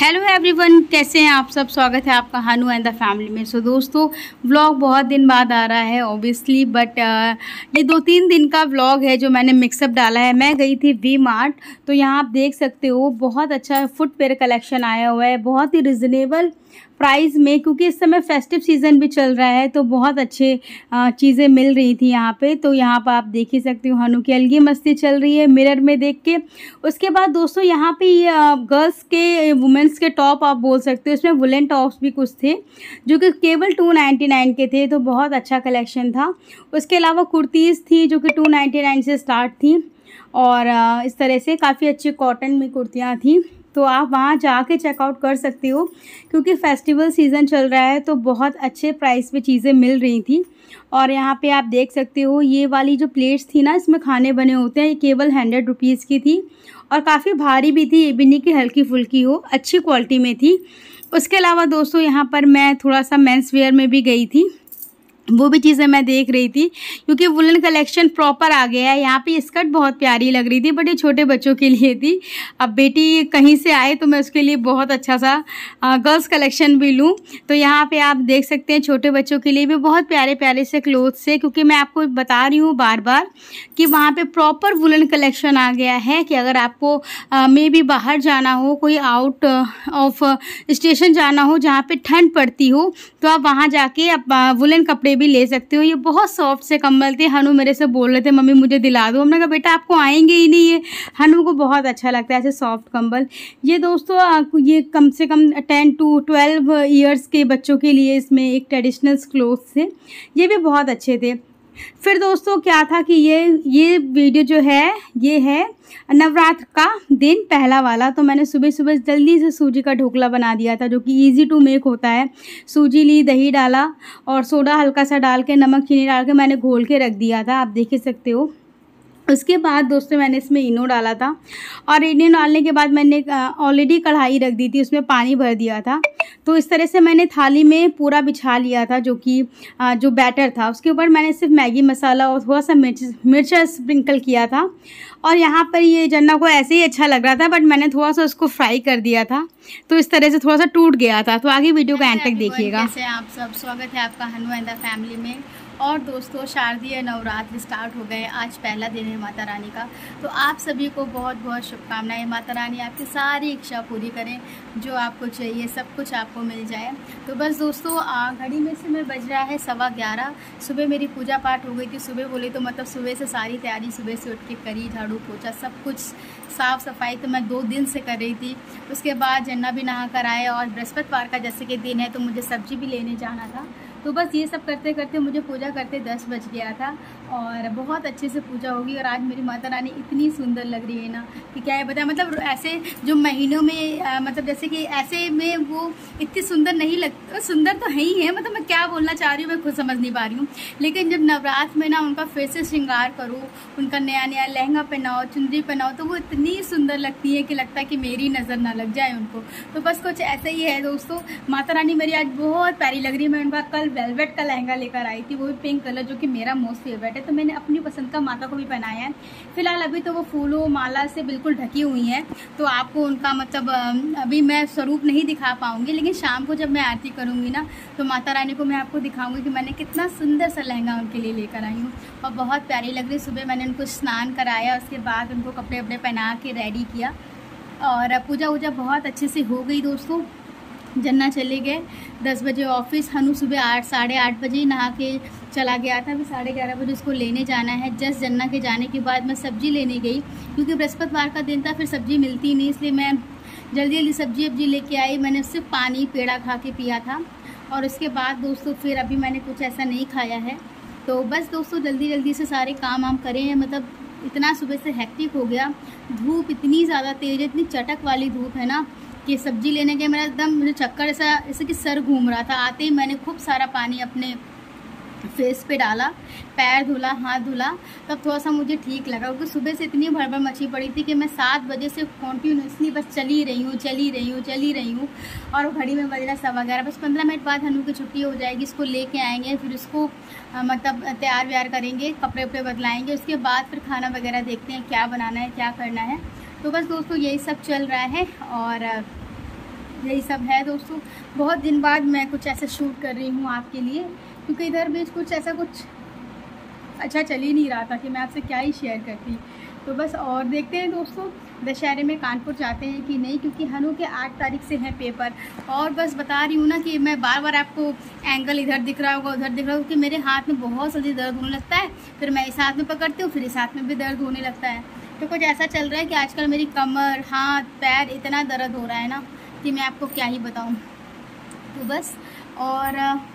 Hello everyone, कैसे हैं आप सब। स्वागत है आपका हनु एंड द फैमिली में। सो दोस्तों, व्लॉग बहुत दिन बाद आ रहा है ऑब्वियसली, बट ये 2-3 दिन का व्लॉग है जो मैंने मिक्सअप डाला है। मैं गई थी वी मार्ट, तो यहाँ आप देख सकते हो बहुत अच्छा फुटवेयर कलेक्शन आया हुआ है, बहुत ही रिजनेबल प्राइस में, क्योंकि इस समय फेस्टिव सीज़न भी चल रहा है तो बहुत अच्छे चीज़ें मिल रही थी यहाँ पे। तो यहाँ पर आप देख ही सकते हो हनु की अलगी मस्ती चल रही है मिरर में देख के। उसके बाद दोस्तों यहाँ पे गर्ल्स के वुमेंस के टॉप आप बोल सकते हो, इसमें वुलन टॉप्स भी कुछ थे जो कि केवल 299 के थे, तो बहुत अच्छा कलेक्शन था। उसके अलावा कुर्तीज़ थी जो कि 299 से स्टार्ट थी, और इस तरह से काफ़ी अच्छी कॉटन में कुर्तियाँ थी। तो आप वहाँ जाके चेकआउट कर सकते हो, क्योंकि फेस्टिवल सीज़न चल रहा है तो बहुत अच्छे प्राइस पे चीज़ें मिल रही थी। और यहाँ पे आप देख सकते हो ये वाली जो प्लेट्स थी ना, इसमें खाने बने होते हैं, ये केवल 100 रुपीज़ की थी और काफ़ी भारी भी थी, ये भी नहीं कि हल्की फुल्की हो, अच्छी क्वालिटी में थी। उसके अलावा दोस्तों यहाँ पर मैं थोड़ा सा मेंस वेयर में भी गई थी, वो भी चीज़ें मैं देख रही थी, क्योंकि वुलन कलेक्शन प्रॉपर आ गया है। यहाँ पे स्कर्ट बहुत प्यारी लग रही थी, बट ये छोटे बच्चों के लिए थी। अब बेटी कहीं से आए तो मैं उसके लिए बहुत अच्छा सा गर्ल्स कलेक्शन भी लूँ। तो यहाँ पे आप देख सकते हैं छोटे बच्चों के लिए भी बहुत प्यारे प्यारे से क्लोथ्स है, क्योंकि मैं आपको बता रही हूँ बार बार कि वहाँ पर प्रॉपर वुलन कलेक्शन आ गया है कि अगर आपको मे भी बाहर जाना हो, कोई आउट ऑफ स्टेशन जाना हो जहाँ पर ठंड पड़ती हो, तो आप वहाँ जाके आप वुलन कपड़े भी ले सकते हो। ये बहुत सॉफ्ट से कंबल थे। हनु मेरे से बोल रहे थे मम्मी मुझे दिला दो, हमने कहा बेटा आपको आएंगे ही नहीं, ये हनु को बहुत अच्छा लगता है ऐसे सॉफ्ट कंबल। ये दोस्तों ये कम से कम 10 to 12 ईयर्स के बच्चों के लिए इसमें एक ट्रेडिशनल क्लोथ्स थे, ये भी बहुत अच्छे थे। फिर दोस्तों क्या था कि ये वीडियो जो है ये है नवरात्र का दिन पहला वाला। तो मैंने सुबह सुबह जल्दी से सूजी का ढोकला बना दिया था, जो कि इजी टू मेक होता है। सूजी ली, दही डाला और सोडा हल्का सा डाल के, नमक चीनी डाल के मैंने घोल के रख दिया था, आप देख ही सकते हो। उसके बाद दोस्तों मैंने इसमें इनो डाला था, और इनो डालने के बाद मैंने ऑलरेडी कढ़ाई रख दी थी, उसमें पानी भर दिया था। तो इस तरह से मैंने थाली में पूरा बिछा लिया था, जो कि जो बैटर था उसके ऊपर मैंने सिर्फ मैगी मसाला और थोड़ा सा मिर्च स्प्रिंकल किया था। और यहाँ पर ये जन्ना को ऐसे ही अच्छा लग रहा था, बट मैंने थोड़ा सा उसको फ्राई कर दिया था, तो इस तरह से थोड़ा सा टूट गया था। तो आगे वीडियो का एंड तक देखिएगा। कैसे आप सब, स्वागत है आपका हनु एंड द फैमिली में। और दोस्तों शारदीय नवरात्र स्टार्ट हो गए, आज पहला दिन है माता रानी का, तो आप सभी को बहुत बहुत शुभकामनाएं। माता रानी आपकी सारी इच्छा पूरी करें, जो आपको चाहिए सब कुछ आपको मिल जाए। तो बस दोस्तों घड़ी में से मैं बज रहा है 11:15। सुबह मेरी पूजा पाठ हो गई थी, सुबह बोली तो मतलब सुबह से सारी तैयारी सुबह से उठ के करी, झाड़ू पोछा सब कुछ, साफ़ सफाई तो मैं 2 दिन से कर रही थी। उसके बाद जन्ना भी नहा कर आए, और बृहस्पतिवार का जैसे कि दिन है तो मुझे सब्जी भी लेने जाना था। तो बस ये सब करते करते मुझे पूजा करते 10 बज गया था, और बहुत अच्छे से पूजा होगी। और आज मेरी माता रानी इतनी सुंदर लग रही है ना कि क्या है बताया, मतलब ऐसे जो महीनों में मतलब जैसे कि ऐसे में वो इतनी सुंदर नहीं लगती, सुंदर तो है ही है, मतलब मैं क्या बोलना चाह रही हूँ मैं खुद समझ नहीं पा रही हूँ। लेकिन जब नवरात्र में ना उनका फिर से श्रृंगार करो, उनका नया नया लहंगा पहनाओ, चुनरी पहनाओ, तो वो इतनी सुंदर लगती है कि लगता है कि मेरी नज़र ना लग जाए उनको। तो बस कुछ ऐसा ही है दोस्तों, माता रानी मेरी आज बहुत प्यारी लग रही है। मैं उनका कल वेलवेट का लहंगा लेकर आई थी, वो भी पिंक कलर, जो कि मेरा मोस्ट फेवरेट है, तो मैंने अपनी पसंद का माता को भी पहनाया है। फिलहाल अभी तो वो फूलों माला से बिल्कुल ढकी हुई हैं, तो आपको उनका मतलब अभी मैं स्वरूप नहीं दिखा पाऊंगी, लेकिन शाम को जब मैं आरती करूंगी ना तो माता रानी को मैं आपको दिखाऊंगी कि मैंने कितना सुंदर सा लहंगा उनके लिए लेकर आई हूँ, और बहुत प्यारी लग रही। सुबह मैंने उनको स्नान कराया, उसके बाद उनको कपड़े वपड़े पहना के रेडी किया, और पूजा वूजा बहुत अच्छे से हो गई दोस्तों। जन्ना चले गए 10 बजे ऑफिस, हनु सुबह 8 साढ़े 8 बजे नहा के चला गया था, अभी 11:30 बजे उसको लेने जाना है। जस्ट जन्ना के जाने के बाद मैं सब्ज़ी लेने गई, क्योंकि बृहस्पतिवार का दिन था, फिर सब्ज़ी मिलती नहीं, इसलिए मैं जल्दी जल्दी सब्जी लेके आई। मैंने सिर्फ पानी पेड़ा खा के पिया था, और उसके बाद दोस्तों फिर अभी मैंने कुछ ऐसा नहीं खाया है। तो बस दोस्तों जल्दी जल्दी से सारे काम हम करें हैं, मतलब इतना सुबह से हेक्टिक हो गया। धूप इतनी ज़्यादा तेज़ है, इतनी चटक वाली धूप है ना कि सब्जी लेने के मेरा एकदम मुझे चक्कर ऐसा जैसे कि सर घूम रहा था। आते ही मैंने खूब सारा पानी अपने फेस पे डाला, पैर धुला, हाथ धुला, तब थोड़ा सा मुझे ठीक लगा, क्योंकि सुबह से इतनी भड़बड़ मची पड़ी थी कि मैं 7 बजे से कॉन्टीन्यूसली बस चली रही हूँ। और घड़ी में बज रहा 11:15, बस 15 मिनट बाद हनु की छुट्टी हो जाएगी, इसको लेके आएंगे, फिर इसको मतलब तैयार व्यार करेंगे, कपड़े वपड़े बदलाएंगे, उसके बाद फिर खाना वगैरह देखते हैं क्या बनाना है क्या करना है। तो बस दोस्तों यही सब चल रहा है, और यही सब है दोस्तों। बहुत दिन बाद मैं कुछ ऐसे शूट कर रही हूँ आपके लिए, क्योंकि इधर बीच कुछ ऐसा कुछ अच्छा चल ही नहीं रहा था कि मैं आपसे क्या ही शेयर करती। तो बस और देखते हैं दोस्तों दशहरे में कानपुर जाते हैं कि नहीं, क्योंकि हनु के 8 तारीख से हैं पेपर। और बस बता रही हूँ ना कि मैं बार बार आपको एंगल इधर दिख रहा होगा, उधर दिख रहा होगा, क्योंकि मेरे हाथ में बहुत जल्दी दर्द होने लगता है। फिर मैं इस हाथ में पकड़ती हूँ, फिर इस हाथ में भी दर्द होने लगता है। तो कुछ ऐसा चल रहा है कि आजकल मेरी कमर, हाथ, पैर इतना दर्द हो रहा है ना कि मैं आपको क्या ही बताऊँ। तो बस, और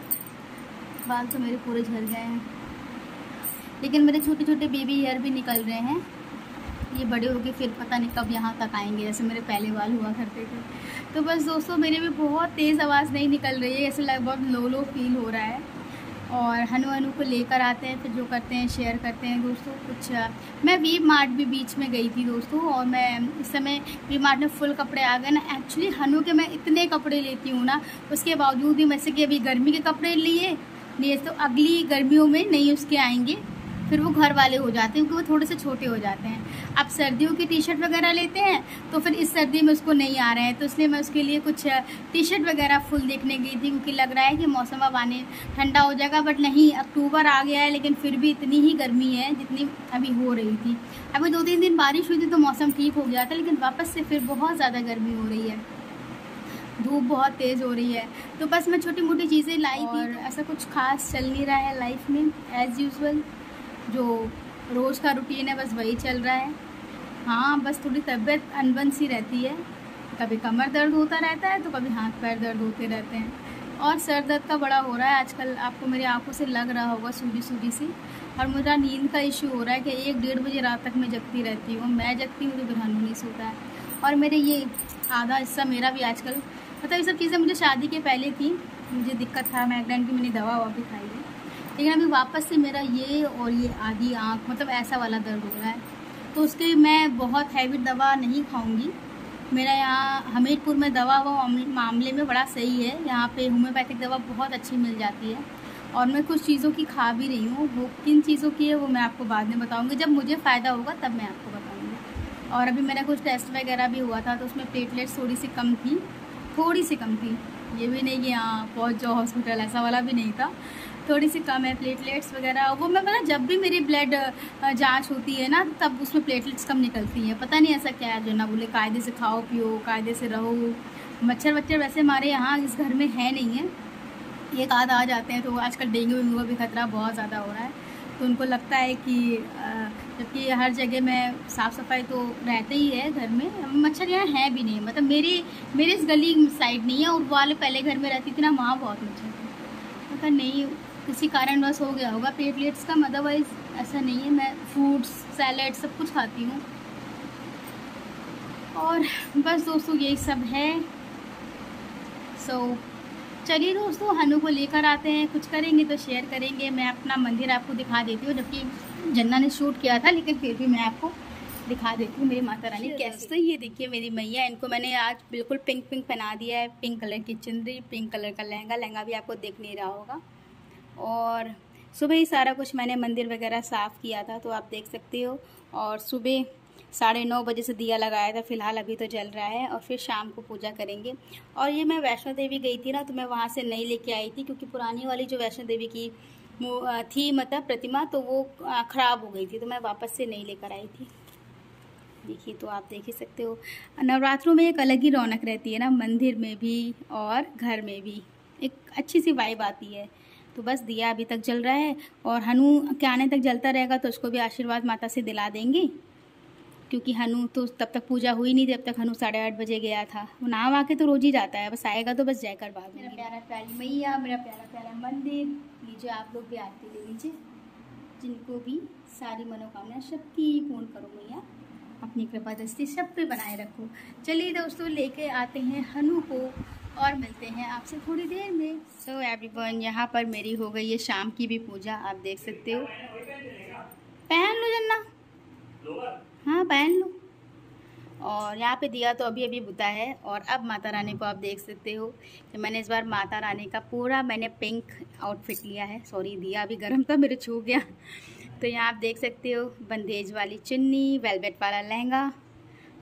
बाल तो मेरे पूरे झड़ गए हैं, लेकिन मेरे छोटे छोटे बेबी हेयर भी निकल रहे हैं। ये बड़े हो गए फिर पता नहीं कब यहाँ तक आएंगे, जैसे मेरे पहले बाल हुआ करते थे। तो बस दोस्तों मेरे भी बहुत तेज़ आवाज़ नहीं निकल रही है, ऐसे लगभग लो लो फील हो रहा है। और हनु को लेकर आते हैं, फिर जो करते हैं शेयर करते हैं दोस्तों। कुछ मैं वी मार्ट भी बीच में गई थी दोस्तों, और मैं इस समय वी मार्ट में फुल कपड़े आ गए ना। एक्चुअली हनु के मैं इतने कपड़े लेती हूँ ना, उसके बावजूद भी जैसे कि अभी गर्मी के कपड़े लिए तो अगली गर्मियों में नहीं उसके आएंगे, फिर वो घर वाले हो जाते हैं, क्योंकि वो थोड़े से छोटे हो जाते हैं। अब सर्दियों की टी शर्ट वगैरह लेते हैं तो फिर इस सर्दी में उसको नहीं आ रहे हैं, तो इसलिए मैं उसके लिए कुछ टी शर्ट वगैरह फुल देखने गई थी, क्योंकि लग रहा है कि मौसम अब आने ठंडा हो जाएगा। बट नहीं, अक्टूबर आ गया है, लेकिन फिर भी इतनी ही गर्मी है जितनी अभी हो रही थी। अभी 2-3 दिन बारिश हुई थी तो मौसम ठीक हो गया था, लेकिन वापस से फिर बहुत ज़्यादा गर्मी हो रही है, धूप बहुत तेज़ हो रही है। तो बस मैं छोटी मोटी चीज़ें लाई थी, और ऐसा कुछ खास चल नहीं रहा है लाइफ में। एज़ यूजुअल जो रोज़ का रूटीन है बस वही चल रहा है। हाँ, बस थोड़ी तबीयत अनबन सी रहती है, कभी कमर दर्द होता रहता है तो कभी हाथ पैर दर्द होते रहते हैं, और सर दर्द का बड़ा हो रहा है आजकल। आपको मेरी आंखों से लग रहा होगा सूजी सूजी सी। और मेरा नींद का इशू हो रहा है कि 1-1:30 बजे रात तक मैं जगती रहती हूँ। मैं जगती हूँ तो फिर हनु नहीं सोता है। और मेरे ये आधा हिस्सा मेरा भी आजकल, मतलब ये सब चीज़ें मुझे शादी के पहले थी, मुझे दिक्कत था, माइग्रेन की मैंने दवा भी खाई है, लेकिन अभी वापस से मेरा ये और ये आधी आँख, मतलब ऐसा वाला दर्द हो रहा है। तो उसके मैं बहुत हैवी दवा नहीं खाऊंगी। मेरा यहाँ हमीरपुर में दवा वो मामले में बड़ा सही है, यहाँ पे होम्योपैथिक दवा बहुत अच्छी मिल जाती है। और मैं कुछ चीज़ों की खा भी रही हूँ, वो किन चीज़ों की है वो मैं आपको बाद में बताऊँगी, जब मुझे फ़ायदा होगा तब मैं आपको बताऊँगी। और अभी मेरा कुछ टेस्ट वगैरह भी हुआ था तो उसमें प्लेटलेट्स थोड़ी सी कम थी, ये भी नहीं कि हाँ पहुँच जाओ हॉस्पिटल, ऐसा वाला भी नहीं था, थोड़ी सी कम है प्लेटलेट्स वगैरह। वो मैं पता, जब भी मेरी ब्लड जांच होती है ना तब उसमें प्लेटलेट्स कम निकलती हैं, पता नहीं ऐसा क्या है। जो ना बोले कायदे से खाओ पियो, कायदे से रहो। मच्छर वैसे हमारे यहाँ इस घर में है नहीं है, एक आध आ जाते हैं। तो आजकल डेंगू वेंगू का भी खतरा बहुत ज़्यादा हो रहा है, तो उनको लगता है कि जबकि हर जगह में साफ़ सफाई तो रहते ही है घर में, मच्छर यहाँ है भी नहीं। मतलब मेरे इस गली साइड नहीं है, और वाले पहले घर में रहती थी ना, वहाँ बहुत मच्छर थे। पता नहीं किसी कारणवश हो गया होगा प्लेटलेट्स का, अदरवाइज ऐसा नहीं है। मैं फ्रूट्स, सैलेड सब कुछ खाती हूँ। और बस दोस्तों यही सब है। चलिए दोस्तों, हनु को लेकर आते हैं, कुछ करेंगे तो शेयर करेंगे। मैं अपना मंदिर आपको दिखा देती हूँ, जबकि जन्ना ने शूट किया था, लेकिन फिर भी मैं आपको दिखा देती हूँ मेरी माता रानी कैसे। तो ये देखिए मेरी मैया, इनको मैंने आज बिल्कुल पिंक पहना दिया है, पिंक कलर की चुनरी, पिंक कलर का लहंगा भी आपको दिख नहीं रहा होगा। और सुबह ही सारा कुछ मैंने मंदिर वगैरह साफ़ किया था, तो आप देख सकते हो। और सुबह 9:30 बजे से दिया लगाया था, फ़िलहाल अभी तो जल रहा है, और फिर शाम को पूजा करेंगे। और ये मैं वैष्णो देवी गई थी ना, तो मैं वहाँ से नहीं लेके आई थी, क्योंकि पुरानी वाली जो वैष्णो देवी की थी मतलब प्रतिमा, तो वो ख़राब हो गई थी, तो मैं वापस से नहीं लेकर आई थी। देखिए, तो आप देख ही सकते हो, नवरात्रों में एक अलग ही रौनक रहती है ना, मंदिर में भी और घर में भी एक अच्छी सी वाइब आती है। तो बस दिया अभी तक जल रहा है, और हनु के आने तक जलता रहेगा, तो उसको भी आशीर्वाद माता से दिला देंगे, क्योंकि हनु तो तब तक पूजा हुई नहीं, जब तक हनु 8:30 बजे गया था। वो नाम आके तो रोज़ ही जाता है, बस आएगा तो बस जयकर बात। मेरा प्यारा प्यारी मैया, मेरा प्यारा प्यारा मंदिर, लीजिए आप लोग भी आरती ले लीजिए। जिनको भी सारी मनोकामना सबकी पूर्ण करो मैया, अपनी कृपा दृष्टि सब पे बनाए रखो। चलिए दोस्तों, लेके आते हैं हनु को, और मिलते हैं आपसे थोड़ी देर में। सो एवरीवन, यहाँ पर मेरी हो गई है शाम की भी पूजा, आप देख सकते हो। पहन लो जन्ना, हाँ पहन लो। और यहाँ पे दिया तो अभी बुता है। और अब माता रानी को आप देख सकते हो कि मैंने इस बार माता रानी का पूरा पिंक आउटफिट लिया है। सॉरी, दिया अभी गर्म था, मेरे छू गया। तो यहाँ आप देख सकते हो, बंदेज वाली चुन्नी, वेलवेट वाला लहंगा,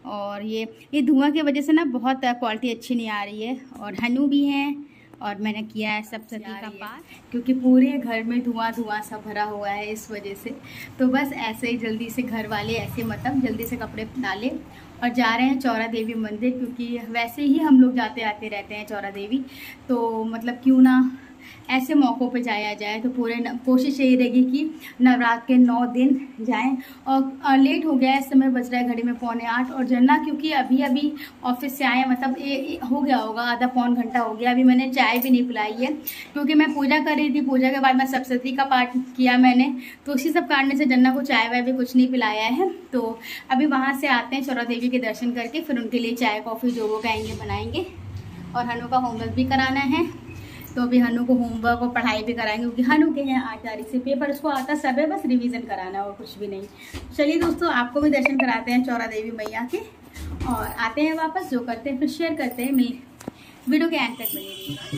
और ये धुआं की वजह से ना बहुत क्वालिटी अच्छी नहीं आ रही है। और हनु भी हैं और मैंने किया है सब सती का पाठ, क्योंकि पूरे घर में धुआं सा भरा हुआ है इस वजह से। तो बस ऐसे ही जल्दी से घर वाले ऐसे मतलब जल्दी से कपड़े डाले और जा रहे हैं चौरा देवी मंदिर, क्योंकि वैसे ही हम लोग जाते आते रहते हैं चौरा देवी, तो मतलब क्यों ना ऐसे मौक़ों पे जाया जाए। तो पूरे कोशिश यही रहेगी कि नवरात्र के 9 दिन जाएं। और लेट हो गया है, इस समय बज रहा है घड़ी में 7:45 और जन्ना क्योंकि अभी ऑफिस से आए, मतलब हो गया होगा आधा पौन घंटा हो गया। अभी मैंने चाय भी नहीं पिलाई है क्योंकि मैं पूजा कर रही थी। पूजा के बाद मैं सप्तशती का पाठ किया मैंने, तो उसी सब काटने से जन्ना को चाय वाय भी कुछ नहीं पिलाया है। तो अभी वहाँ से आते हैं चौरा देवी के दर्शन करके, फिर उनके लिए चाय कॉफ़ी जो वो कहेंगे बनाएंगे। और हनु का होमवर्क भी कराना है, तो अभी हनु को होमवर्क और पढ़ाई भी कराएंगे, क्योंकि हनु के हैं 8 तारीख से पेपर। उसको आता सब है, बस रिवीजन कराना है और कुछ भी नहीं। चलिए दोस्तों, आपको भी दर्शन कराते हैं चौरा देवी मैया के और आते हैं वापस। जो करते हैं फिर शेयर करते हैं, वीडियो के एंड तक बने रहिए।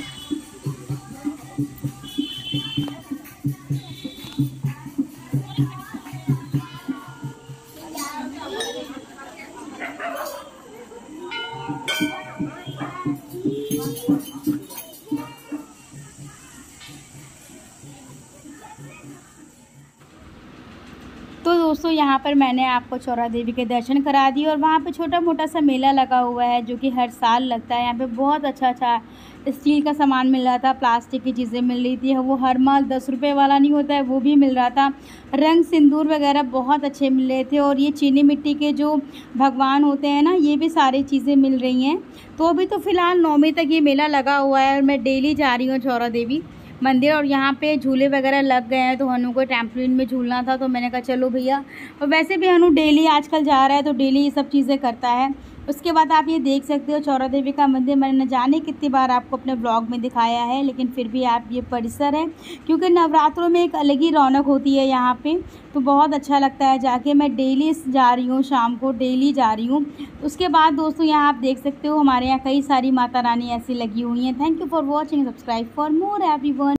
तो दोस्तों यहाँ पर मैंने आपको चौरा देवी के दर्शन करा दिए और वहाँ पे छोटा मोटा सा मेला लगा हुआ है जो कि हर साल लगता है। यहाँ पे बहुत अच्छा स्टील का सामान मिल रहा था, प्लास्टिक की चीज़ें मिल रही थी। वो हर माल 10 रुपये वाला नहीं होता है, वो भी मिल रहा था। रंग सिंदूर वगैरह बहुत अच्छे मिल रहे थे। और ये चीनी मिट्टी के जो भगवान होते हैं ना, ये भी सारी चीज़ें मिल रही हैं। तो अभी तो फ़िलहाल 9वीं तक ये मेला लगा हुआ है और मैं डेली जा रही हूँ चौरा देवी मंदिर। और यहाँ पे झूले वगैरह लग गए हैं, तो हनु को ट्रैम्पोलिन में झूलना था, तो मैंने कहा चलो भैया। और वैसे भी हनु डेली आजकल जा रहा है, तो डेली ये सब चीज़ें करता है। उसके बाद आप ये देख सकते हो चौरा देवी का मंदिर मैंने न जाने कितनी बार आपको अपने ब्लॉग में दिखाया है, लेकिन फिर भी आप ये परिसर है, क्योंकि नवरात्रों में एक अलग ही रौनक होती है यहाँ पे। तो बहुत अच्छा लगता है जाके। मैं डेली जा रही हूँ, शाम को डेली जा रही हूँ। उसके बाद दोस्तों यहाँ आप देख सकते हो हमारे यहाँ कई सारी माता रानी ऐसी लगी हुई हैं। Thank you for watching, subscribe for more everyone.